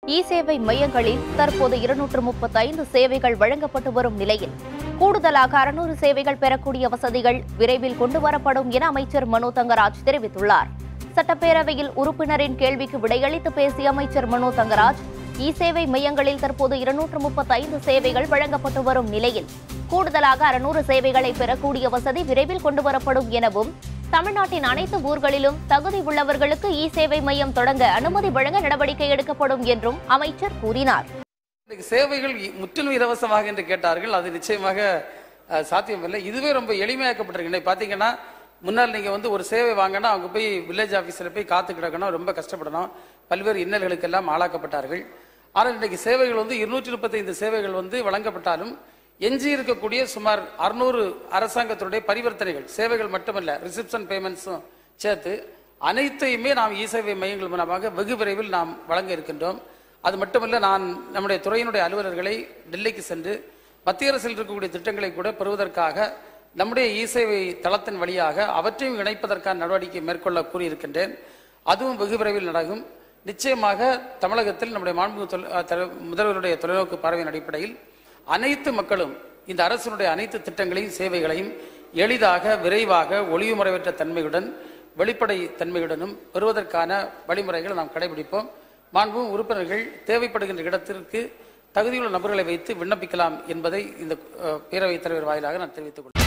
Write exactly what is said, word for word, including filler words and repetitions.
இ சேவை மையங்களில் தற்போது இருநூற்று முப்பத்தைந்து சேவைகள் வழங்கப்பட்டு வரும் நிலையில் கூடுதலாக அறுநூறு சேவைகள் பெறக்கூடிய வசதிகள் விரைவில் கொண்டுவரப்படும் என அமைச்சர் மனோ தங்கராஜ் தெரிவித்துள்ளார். சட்டப்பேரவையில் உறுப்பினரின் கேள்விக்கு விடையளித்து பேசிய அமைச்சர் மனோ தங்கராஜ், இ சேவை மையங்களில் தற்போது இருநூற்று முப்பத்தைந்து சேவைகள் வழங்கப்பட்டு வரும் நிலையில் கூடுதலாக அறுநூறு சேவைகளை பெறக்கூடிய வசதி விரைவில் கொண்டுவரப்படும் எனவும், தமிழ்நாட்டின் அனைத்து ஊர்களிலும் தகுதி உள்ளவர்களுக்கு இ சேவை மையம் தொடங்க அனுமதி வழங்க நடவடிக்கை எடுக்கப்படும் என்றும் அமைச்சர் கூறினார். சேவைகள் முற்றிலும் இலவசமாக என்று கேட்டார்கள். அது நிச்சயமாக சாத்தியமில்லை. இதுவே ரொம்ப எளிமையாக்கப்பட்டிருக்கு. பார்த்தீங்கன்னா முன்னால் நீங்கள் வந்து ஒரு சேவை வாங்கினா அவங்க போய் வில்லேஜ் ஆஃபீஸில் போய் காத்து கிடக்கணும், ரொம்ப கஷ்டப்படணும், பல்வேறு இன்னல்களுக்கெல்லாம் ஆளாக்கப்பட்டார்கள். ஆனால் இன்றைக்கு சேவைகள் வந்து இருநூற்றி முப்பத்தைந்து சேவைகள் வந்து வழங்கப்பட்டாலும் எஞ்சி இருக்கக்கூடிய சுமார் அறுநூறு அரசாங்கத்தினுடைய பரிவர்த்தனைகள் சேவைகள் மட்டுமல்ல, ரிசிப்ஷன் பேமெண்ட்ஸும் சேர்த்து அனைத்தையுமே நாம் இ சேவை மையங்கள் மூலமாக வெகு விரைவில் நாம் வழங்க இருக்கின்றோம். அது மட்டுமல்ல, நான் நம்முடைய துறையினுடைய அலுவலர்களை டெல்லிக்கு சென்று மத்திய அரசில் இருக்கக்கூடிய திட்டங்களை கூட பெறுவதற்காக நம்முடைய இ சேவை தளத்தின் வழியாக அவற்றையும் இணைப்பதற்கான நடவடிக்கை மேற்கொள்ள கூறியிருக்கின்றேன். அதுவும் வெகு விரைவில் நடக்கும். நிச்சயமாக தமிழகத்தில் நம்முடைய மாண்புமிகு முதல்வருடைய தொலைநோக்கு பார்வையின் அடிப்படையில் அனைத்து மக்களும் இந்த அரசினுடைய அனைத்து திட்டங்களையும் சேவைகளையும் எளிதாக, விரைவாக, ஒளிவுமுறைவற்ற தன்மையுடன், வெளிப்படை தன்மையுடனும் பெறுவதற்கான வழிமுறைகளை நாம் கடைபிடிப்போம். மாண்பு உறுப்பினர்கள் தேவைப்படுகின்ற இடத்திற்கு தகுதியுள்ள நபர்களை வைத்து விண்ணப்பிக்கலாம் என்பதை இந்த பேரவைத் தலைவர் வாயிலாக நான் தெரிவித்துக் கொள்கிறேன்.